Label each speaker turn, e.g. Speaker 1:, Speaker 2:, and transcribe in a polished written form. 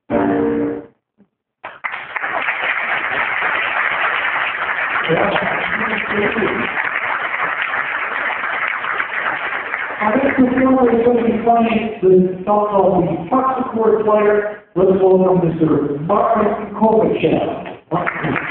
Speaker 1: Our next performer is going to be playing the song called the Harpsichord Player. Let's welcome Mr. Martin Kovachev.